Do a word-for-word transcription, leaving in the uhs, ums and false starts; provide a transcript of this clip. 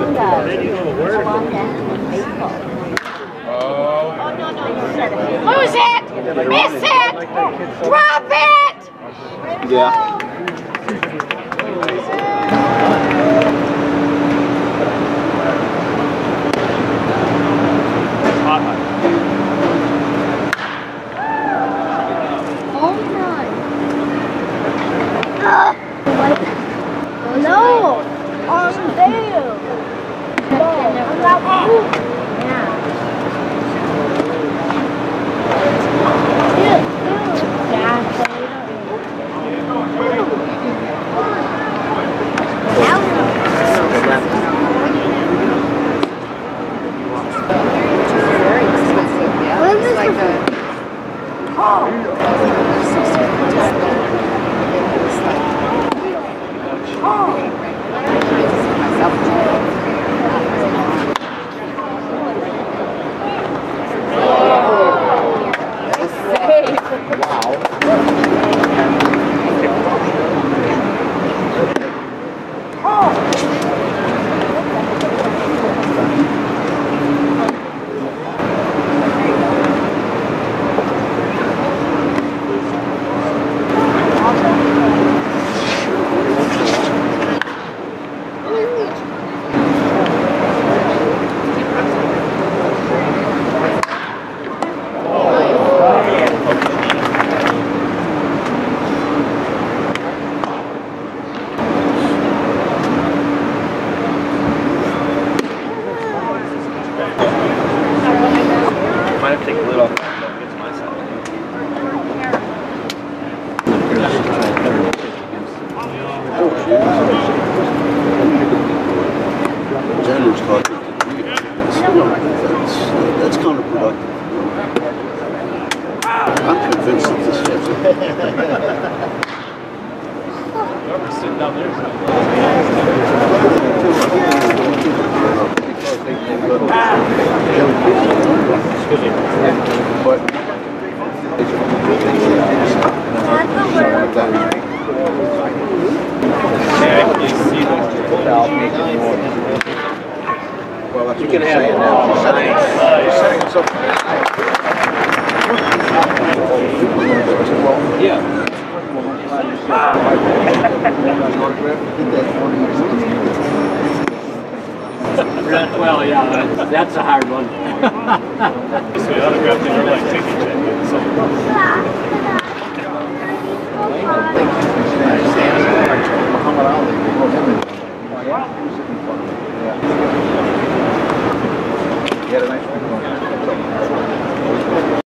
behind us. Oh, no, no, you said it. Lose it! Miss it! Drop it! Yeah. No! On there! No, I'm not moving. Yeah. Yeah. Very expensive, yeah. It's like a... Oh! Jenner's talking to me. That's, that's counterproductive. I'm convinced that this fits. Whoever's sitting down there. Well, you can have it now. You're setting us up. Yeah. Well, yeah, that's a hard one. So the autograph thing are like taking check. You had a nice one.